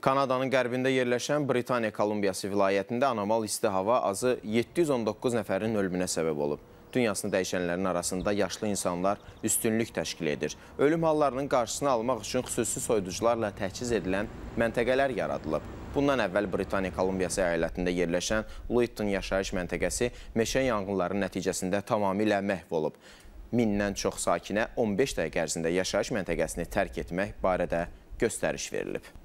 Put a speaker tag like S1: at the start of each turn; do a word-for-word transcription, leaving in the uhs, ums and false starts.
S1: Kanadanın qərbində yerləşən Britaniya Kolumbiyası vilayətində anormal isti hava azı yeddi yüz on doqquz nəfərin ölümünə səbəb olub. Dünyasını dəyişənlərin arasında yaşlı insanlar üstünlük təşkil edir. Ölüm hallarının qarşısını almaq üçün xüsusi soyuducularla təchiz edilən məntəqələr yaradılıb. Bundan əvvəl Britaniya Kolumbiyası əyalətində yerləşən Luitton yaşayış məntəqəsi meşə yanğınları nəticəsində tamamilə məhv olub. Mindən çox sakinə on beş dəqiqə ərzində yaşayış məntəqəsini tərk etmək barədə göstəriş verilib.